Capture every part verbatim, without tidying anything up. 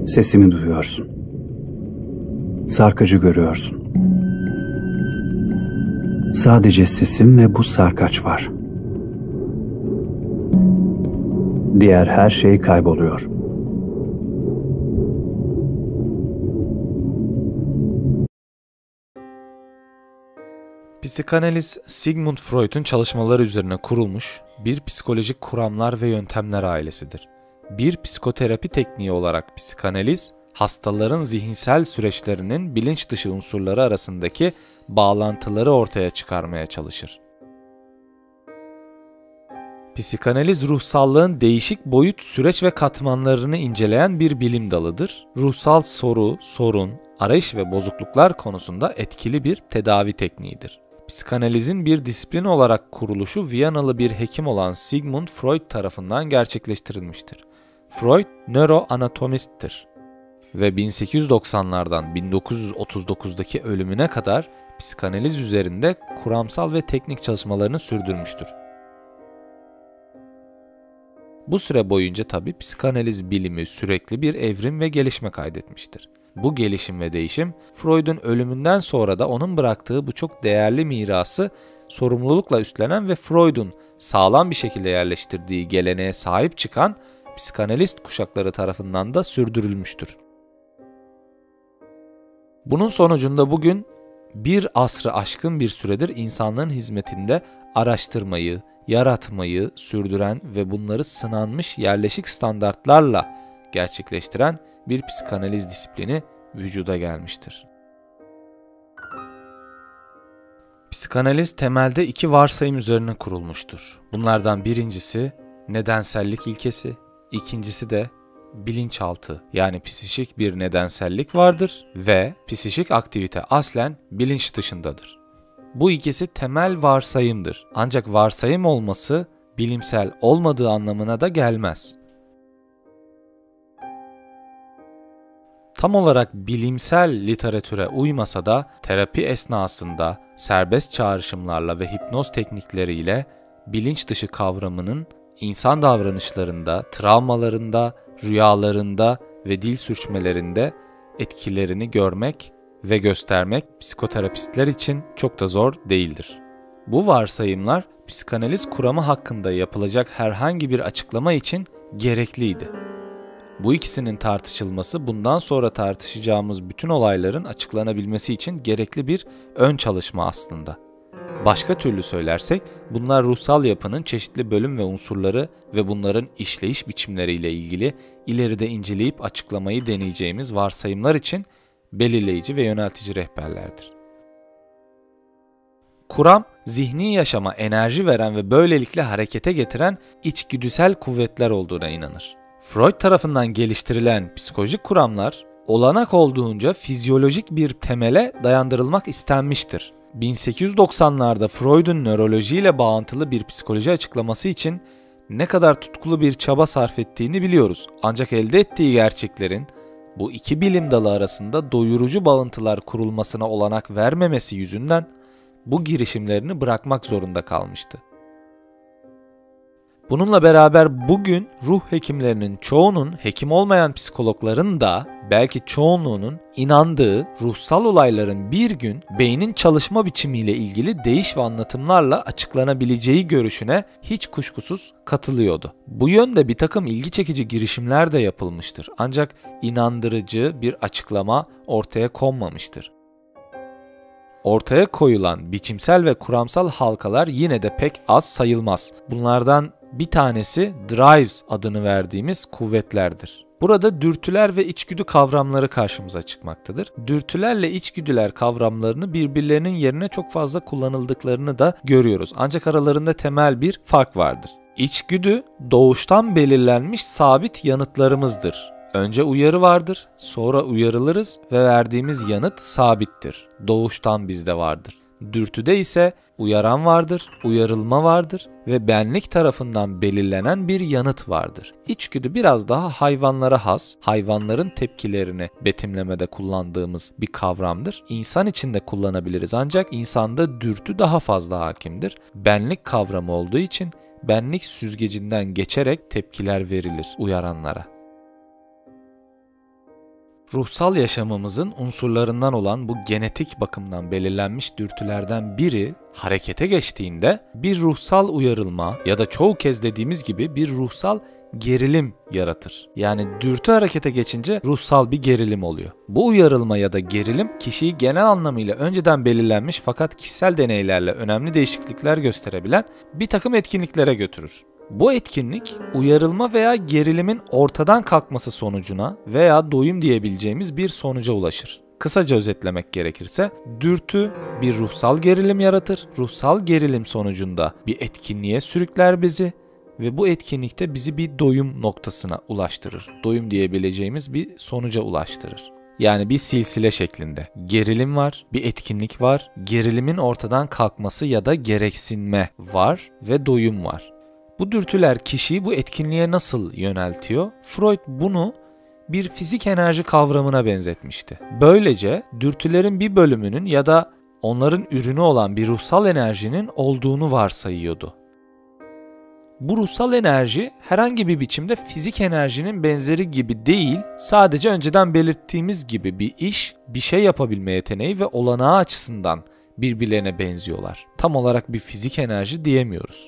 Sesimi duyuyorsun. Sarkacı görüyorsun. Sadece sesim ve bu sarkaç var. Diğer her şey kayboluyor. Psikanaliz, Sigmund Freud'un çalışmaları üzerine kurulmuş bir psikolojik kuramlar ve yöntemler ailesidir. Bir psikoterapi tekniği olarak psikanaliz, hastaların zihinsel süreçlerinin bilinç dışı unsurları arasındaki bağlantıları ortaya çıkarmaya çalışır. Psikanaliz, ruhsallığın değişik boyut, süreç ve katmanlarını inceleyen bir bilim dalıdır. Ruhsal soru, sorun, arayış ve bozukluklar konusunda etkili bir tedavi tekniğidir. Psikanalizin bir disiplin olarak kuruluşu Viyanalı bir hekim olan Sigmund Freud tarafından gerçekleştirilmiştir. Freud, nöroanatomisttir ve bin sekiz yüz doksanlardan bin dokuz yüz otuz dokuzdaki ölümüne kadar psikanaliz üzerinde kuramsal ve teknik çalışmalarını sürdürmüştür. Bu süre boyunca tabi psikanaliz bilimi sürekli bir evrim ve gelişme kaydetmiştir. Bu gelişim ve değişim, Freud'un ölümünden sonra da onun bıraktığı bu çok değerli mirası sorumlulukla üstlenen ve Freud'un sağlam bir şekilde yerleştirdiği geleneğe sahip çıkan psikanalist kuşakları tarafından da sürdürülmüştür. Bunun sonucunda bugün bir asrı aşkın bir süredir insanlığın hizmetinde araştırmayı, yaratmayı sürdüren ve bunları sınanmış yerleşik standartlarla gerçekleştiren bir psikanaliz disiplini vücuda gelmiştir. Psikanaliz temelde iki varsayım üzerine kurulmuştur. Bunlardan birincisi nedensellik ilkesi, ikincisi de bilinçaltı, yani psikik bir nedensellik vardır ve psikik aktivite aslen bilinç dışındadır. Bu ikisi temel varsayımdır. Ancak varsayım olması bilimsel olmadığı anlamına da gelmez. Tam olarak bilimsel literatüre uymasa da terapi esnasında serbest çağrışımlarla ve hipnoz teknikleriyle bilinç dışı kavramının insan davranışlarında, travmalarında, rüyalarında ve dil sürçmelerinde etkilerini görmek ve göstermek psikoterapistler için çok da zor değildir. Bu varsayımlar psikanaliz kuramı hakkında yapılacak herhangi bir açıklama için gerekliydi. Bu ikisinin tartışılması bundan sonra tartışacağımız bütün olayların açıklanabilmesi için gerekli bir ön çalışma aslında. Başka türlü söylersek bunlar ruhsal yapının çeşitli bölüm ve unsurları ve bunların işleyiş biçimleriyle ilgili ileride inceleyip açıklamayı deneyeceğimiz varsayımlar için belirleyici ve yöneltici rehberlerdir. Kuram, zihni yaşama enerji veren ve böylelikle harekete getiren içgüdüsel kuvvetler olduğuna inanır. Freud tarafından geliştirilen psikolojik kuramlar, olanak olduğunca fizyolojik bir temele dayandırılmak istenmiştir. bin sekiz yüz doksanlarda Freud'un nörolojiyle bağıntılı bir psikoloji açıklaması için ne kadar tutkulu bir çaba sarf ettiğini biliyoruz. Ancak elde ettiği gerçeklerin bu iki bilim dalı arasında doyurucu bağıntılar kurulmasına olanak vermemesi yüzünden bu girişimlerini bırakmak zorunda kalmıştı. Bununla beraber bugün ruh hekimlerinin çoğunun, hekim olmayan psikologların da belki çoğunluğunun inandığı ruhsal olayların bir gün beynin çalışma biçimiyle ilgili değiş ve anlatımlarla açıklanabileceği görüşüne hiç kuşkusuz katılıyordu. Bu yönde bir takım ilgi çekici girişimler de yapılmıştır. Ancak inandırıcı bir açıklama ortaya konmamıştır. Ortaya koyulan biçimsel ve kuramsal halkalar yine de pek az sayılmaz. Bunlardan bir tanesi drives adını verdiğimiz kuvvetlerdir. Burada dürtüler ve içgüdü kavramları karşımıza çıkmaktadır. Dürtülerle içgüdüler kavramlarını birbirlerinin yerine çok fazla kullanıldıklarını da görüyoruz. Ancak aralarında temel bir fark vardır. İçgüdü doğuştan belirlenmiş sabit yanıtlarımızdır. Önce uyarı vardır, sonra uyarılırız ve verdiğimiz yanıt sabittir. Doğuştan bizde vardır. Dürtüde ise uyaran vardır, uyarılma vardır ve benlik tarafından belirlenen bir yanıt vardır. İçgüdü biraz daha hayvanlara has, hayvanların tepkilerini betimlemede kullandığımız bir kavramdır. İnsan için de kullanabiliriz ancak insanda dürtü daha fazla hakimdir. Benlik kavramı olduğu için benlik süzgecinden geçerek tepkiler verilir uyaranlara. ruhsal yaşamımızın unsurlarından olan bu genetik bakımdan belirlenmiş dürtülerden biri harekete geçtiğinde bir ruhsal uyarılma ya da çoğu kez dediğimiz gibi bir ruhsal gerilim yaratır. Yani dürtü harekete geçince ruhsal bir gerilim oluyor. Bu uyarılma ya da gerilim kişiyi genel anlamıyla önceden belirlenmiş fakat kişisel deneylerle önemli değişiklikler gösterebilen bir takım etkinliklere götürür. Bu etkinlik uyarılma veya gerilimin ortadan kalkması sonucuna veya doyum diyebileceğimiz bir sonuca ulaşır. Kısaca özetlemek gerekirse dürtü bir ruhsal gerilim yaratır. Ruhsal gerilim sonucunda bir etkinliğe sürükler bizi ve bu etkinlikte bizi bir doyum noktasına ulaştırır. Doyum diyebileceğimiz bir sonuca ulaştırır. Yani bir silsile şeklinde. Gerilim var, bir etkinlik var, gerilimin ortadan kalkması ya da gereksinme var ve doyum var. Bu dürtüler kişiyi bu etkinliğe nasıl yöneltiyor? Freud bunu bir fizik enerji kavramına benzetmişti. Böylece dürtülerin bir bölümünün ya da onların ürünü olan bir ruhsal enerjinin olduğunu varsayıyordu. Bu ruhsal enerji herhangi bir biçimde fizik enerjinin benzeri gibi değil, sadece önceden belirttiğimiz gibi bir iş, bir şey yapabilme yeteneği ve olanağı açısından birbirlerine benziyorlar. Tam olarak bir fizik enerji diyemiyoruz.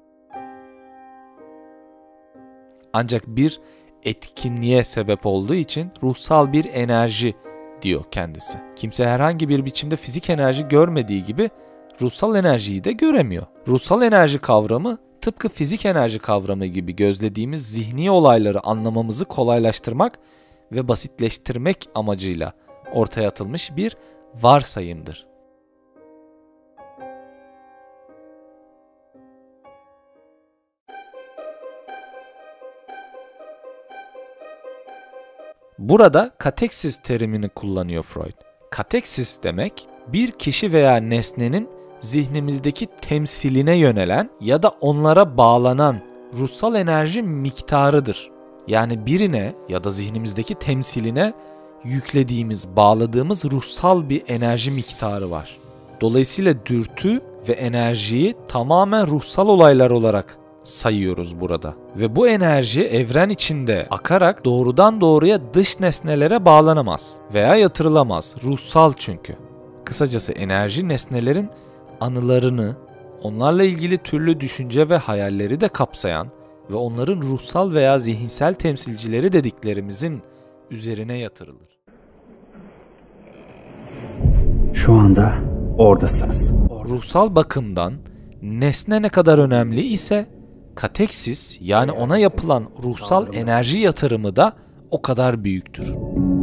Ancak bir etkinliğe sebep olduğu için ruhsal bir enerji diyor kendisi. Kimse herhangi bir biçimde fizik enerji görmediği gibi ruhsal enerjiyi de göremiyor. Ruhsal enerji kavramı tıpkı fizik enerji kavramı gibi gözlediğimiz zihni olayları anlamamızı kolaylaştırmak ve basitleştirmek amacıyla ortaya atılmış bir varsayımdır. Burada kateksis terimini kullanıyor Freud. Kateksis demek bir kişi veya nesnenin zihnimizdeki temsiline yönelen ya da onlara bağlanan ruhsal enerji miktarıdır. Yani birine ya da zihnimizdeki temsiline yüklediğimiz, bağladığımız ruhsal bir enerji miktarı var. Dolayısıyla dürtü ve enerjiyi tamamen ruhsal olaylar olarak sayıyoruz burada. Ve bu enerji evren içinde akarak doğrudan doğruya dış nesnelere bağlanamaz veya yatırılamaz. Ruhsal çünkü. Kısacası enerji nesnelerin anılarını, onlarla ilgili türlü düşünce ve hayalleri de kapsayan ve onların ruhsal veya zihinsel temsilcileri dediklerimizin üzerine yatırılır. Şu anda oradasınız. Ruhsal bakımdan nesne ne kadar önemli ise kateksis yani ona yapılan ruhsal enerji yatırımı da o kadar büyüktür.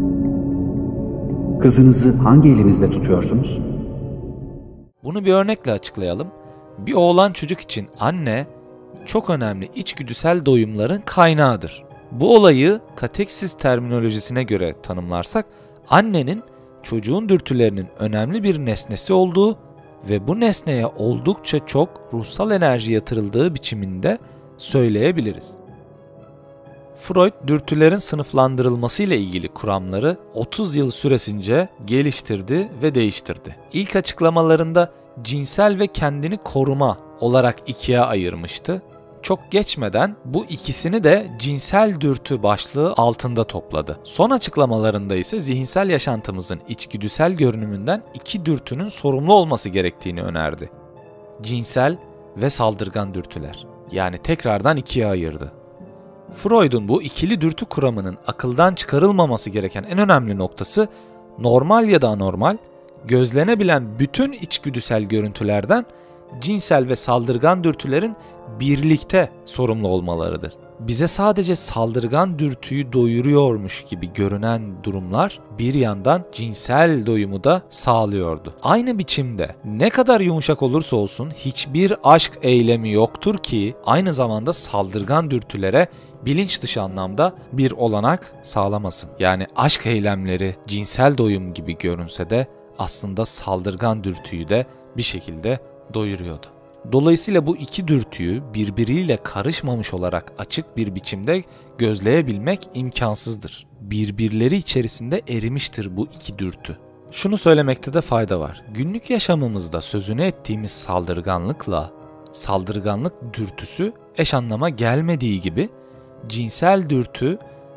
Kızınızı hangi elinizle tutuyorsunuz? Bunu bir örnekle açıklayalım. Bir oğlan çocuk için anne çok önemli içgüdüsel doyumların kaynağıdır. Bu olayı kateksis terminolojisine göre tanımlarsak annenin çocuğun dürtülerinin önemli bir nesnesi olduğu ve bu nesneye oldukça çok ruhsal enerji yatırıldığı biçiminde söyleyebiliriz. Freud, dürtülerin sınıflandırılması ile ilgili kuramları otuz yıl süresince geliştirdi ve değiştirdi. İlk açıklamalarında cinsel ve kendini koruma olarak ikiye ayırmıştı. Çok geçmeden bu ikisini de cinsel dürtü başlığı altında topladı. Son açıklamalarında ise zihinsel yaşantımızın içgüdüsel görünümünden iki dürtünün sorumlu olması gerektiğini önerdi. Cinsel ve saldırgan dürtüler. Yani tekrardan ikiye ayırdı. Freud'un bu ikili dürtü kuramının akıldan çıkarılmaması gereken en önemli noktası normal ya da anormal, gözlenebilen bütün içgüdüsel görüntülerden cinsel ve saldırgan dürtülerin birlikte sorumlu olmalarıdır. Bize sadece saldırgan dürtüyü doyuruyormuş gibi görünen durumlar bir yandan cinsel doyumu da sağlıyordu. Aynı biçimde ne kadar yumuşak olursa olsun hiçbir aşk eylemi yoktur ki aynı zamanda saldırgan dürtülere bilinç dışı anlamda bir olanak sağlamasın. Yani aşk eylemleri cinsel doyum gibi görünse de aslında saldırgan dürtüyü de bir şekilde doyuruyordu. Dolayısıyla bu iki dürtüyü birbiriyle karışmamış olarak açık bir biçimde gözleyebilmek imkansızdır. Birbirleri içerisinde erimiştir bu iki dürtü. Şunu söylemekte de fayda var. Günlük yaşamımızda sözünü ettiğimiz saldırganlıkla saldırganlık dürtüsü eş anlama gelmediği gibi cinsel dürtü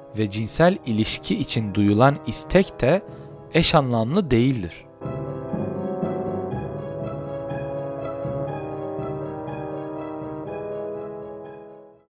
ve cinsel ilişki için duyulan istek de eş anlamlı değildir.